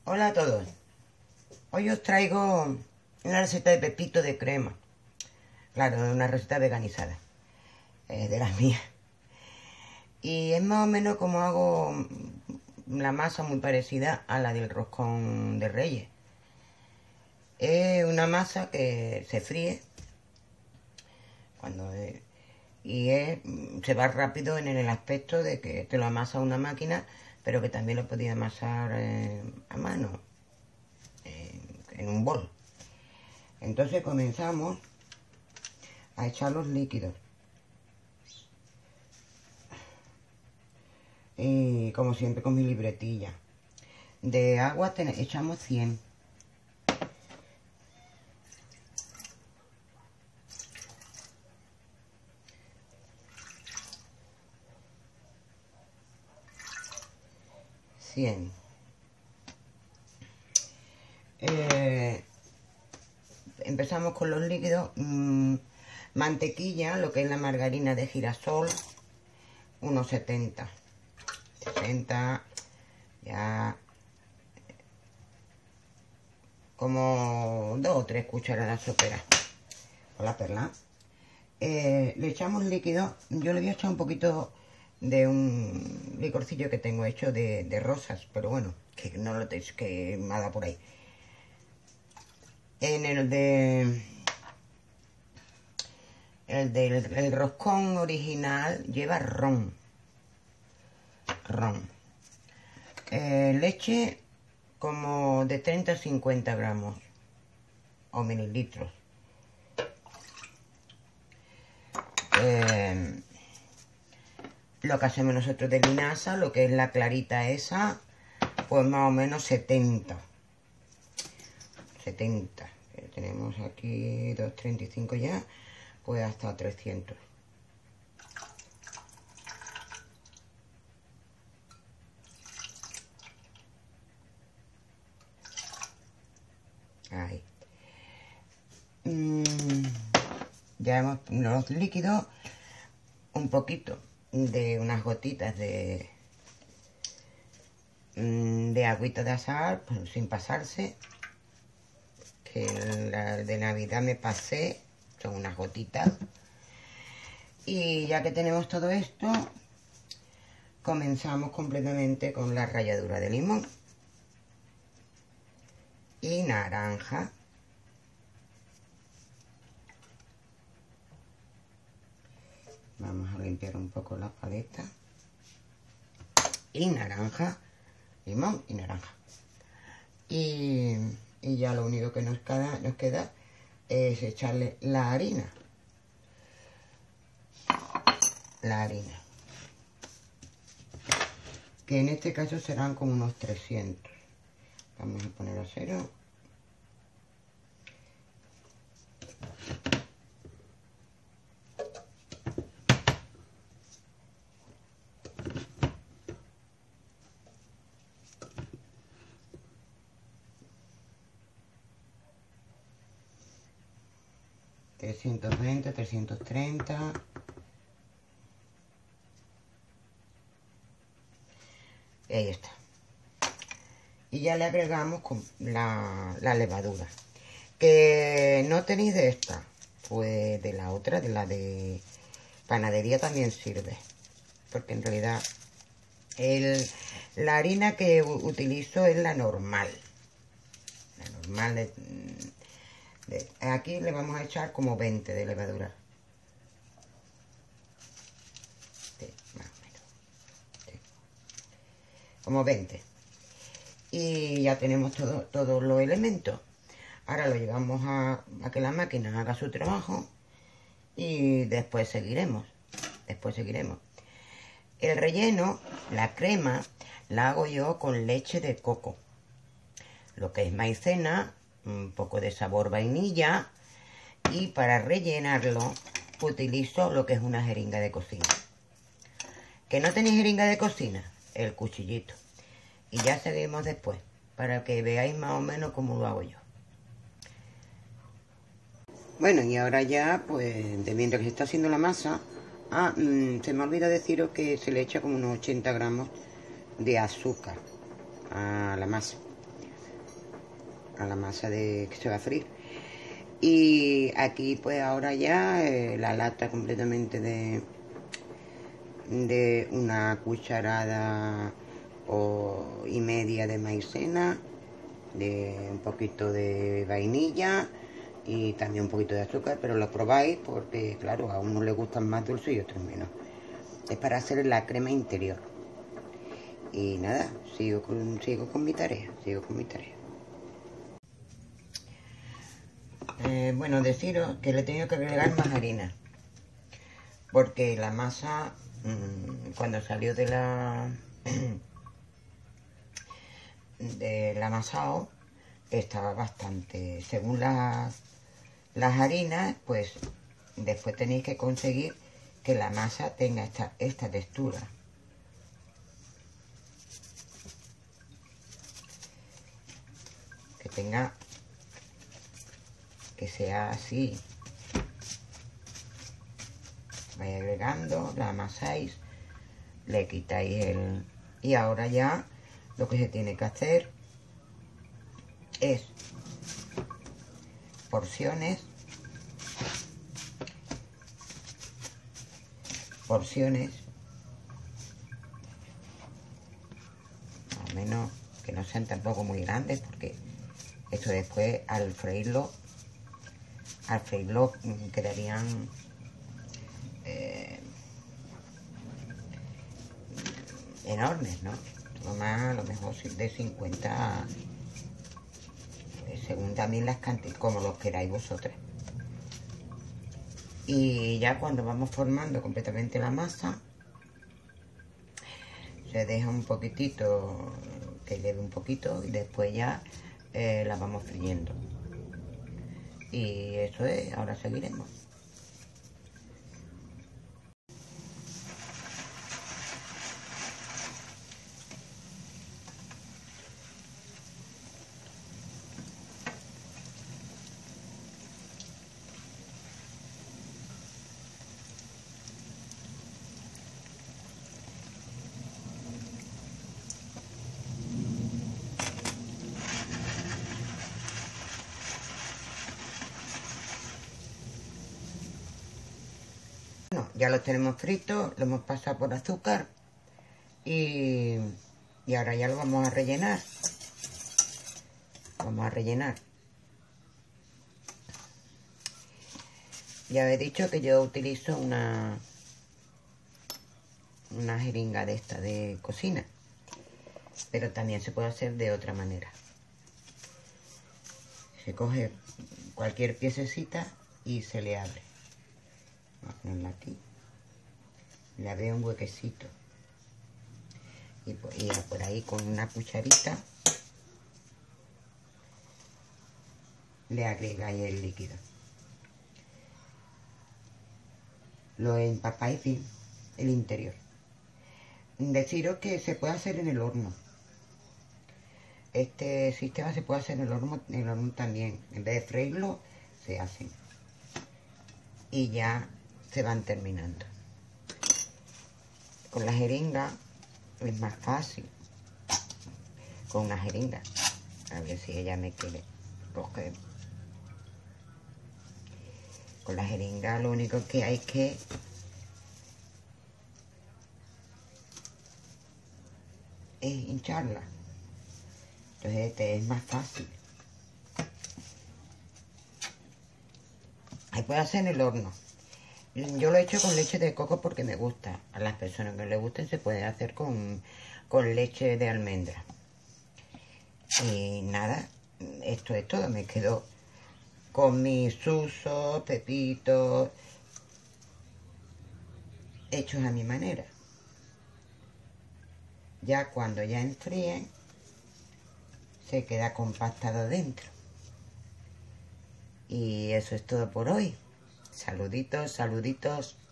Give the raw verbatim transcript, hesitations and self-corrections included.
Hola a todos. Hoy os traigo una receta de pepito de crema. Claro, una receta veganizada, eh, de las mías. Y es más o menos como hago la masa, muy parecida a la del roscón de Reyes. Es una masa que se fríe cuando eh, y es, se va rápido en el aspecto de que te lo amasa una máquina, pero que también lo podía amasar eh, a mano, eh, en un bol. Entonces comenzamos a echar los líquidos. Y como siempre con mi libretilla. De agua ten, echamos cien. cien. Eh, empezamos con los líquidos. Mmm, mantequilla, lo que es la margarina de girasol, unos setenta. sesenta, ya como dos o tres cucharadas soperas con la perla. Eh, le echamos líquido. Yo le voy a echar un poquito de un licorcillo que tengo hecho de, de rosas, pero bueno, que no lo tenéis, que nada por ahí. En el de el del el roscón original lleva ron. Ron. Eh, leche como de treinta a cincuenta gramos o mililitros. Eh, lo que hacemos nosotros de linaza, lo que es la clarita esa, pues más o menos setenta. setenta. Eh, tenemos aquí doscientos treinta y cinco ya, pues hasta trescientos. Ahí. Mm, ya hemos los líquidos, un poquito de unas gotitas de de agüita de azahar, pues, sin pasarse, que la de Navidad me pasé, son unas gotitas. Y ya que tenemos todo esto, comenzamos completamente con la ralladura de limón y naranja. Vamos a limpiar un poco la paleta. Y naranja, limón y naranja. Y, y ya lo único que nos queda, nos queda es echarle la harina. La harina. Que en este caso serán como unos trescientos. Vamos a poner a cero. trescientos veinte, trescientos treinta. Y ahí está. Y ya le agregamos con la, la levadura. Que no tenéis de esta, pues de la otra, de la de panadería también sirve. Porque en realidad el, la harina que utilizo es la normal. La normal de, de, aquí le vamos a echar como veinte de levadura. Sí, más o menos. Sí. Como veinte. Y ya tenemos todo, todos los elementos. Ahora lo llevamos a, a que la máquina haga su trabajo y después seguiremos. Después seguiremos. El relleno, la crema, la hago yo con leche de coco. Lo que es maicena, un poco de sabor vainilla, y para rellenarlo utilizo lo que es una jeringa de cocina. ¿Que no tenéis jeringa de cocina? El cuchillito. Y ya seguimos después, para que veáis más o menos cómo lo hago yo. Bueno, y ahora ya, pues, de mientras que se está haciendo la masa, ah, mmm, se me olvida deciros que se le echa como unos ochenta gramos de azúcar a la masa. a la masa de que se va a freír. Y aquí pues ahora ya eh, la lata completamente de, de una cucharada o, y media de maicena, de un poquito de vainilla y también un poquito de azúcar, pero lo probáis porque claro, a uno le gustan más dulces y otros menos. Es para hacer la crema interior. Y nada, sigo con, sigo con mi tarea, sigo con mi tarea. Eh, bueno, deciros que le he tenido que agregar más harina, porque la masa, mmm, cuando salió de la del amasado, estaba bastante, según las, las harinas, pues después tenéis que conseguir que la masa tenga esta, esta textura. Que tenga, que sea así. Vais agregando, la amasáis, le quitáis el... Y ahora ya lo que se tiene que hacer es porciones, porciones, más o menos que no sean tampoco muy grandes, porque esto después al freírlo, al freírlo quedarían eh, enormes, ¿no? Todo más a lo mejor de cincuenta, según también las cantidades, como los queráis vosotros. Y ya cuando vamos formando completamente la masa, se deja un poquitito, que lleve un poquito, y después ya eh, la vamos friendo. Y eso es, ahora seguiremos. Bueno, ya los tenemos fritos, lo hemos pasado por azúcar y, y ahora ya lo vamos a rellenar. Vamos a rellenar. Ya he dicho que yo utilizo una, una jeringa de esta de cocina, pero también se puede hacer de otra manera. Se coge cualquier piececita y se le abre. Vamos a ponerla aquí. Le abre un huequecito. Y por, y por ahí con una cucharita le agregáis el líquido. Lo empapáis bien, el interior. Deciros que se puede hacer en el horno. Este sistema se puede hacer en el horno, en el horno también. En vez de freírlo, se hacen. Y ya se van terminando. Con la jeringa es más fácil. Con una jeringa. A ver si ella me quiere coger. Con la jeringa lo único que hay que es hincharla. Entonces este es más fácil. Ahí puede hacer en el horno. Yo lo he hecho con leche de coco porque me gusta. A las personas que les gusten se puede hacer con, con leche de almendra. Y nada, esto es todo. Me quedo con mis susos, pepitos, hechos a mi manera. Ya cuando ya enfríen, se queda compactado dentro. Y eso es todo por hoy. Saluditos, saluditos.